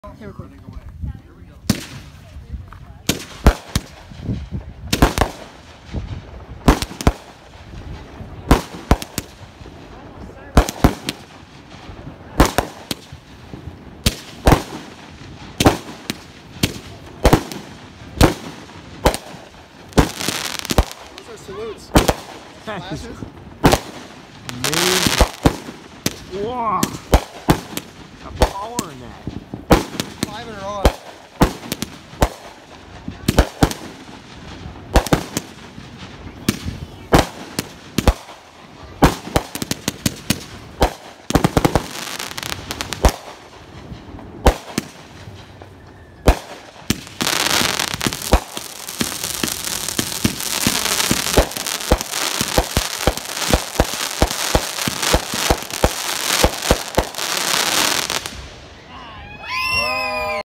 Hey, record. Those are salutes. Flashes. Amazing. Wow. A power in that. 5 in a row.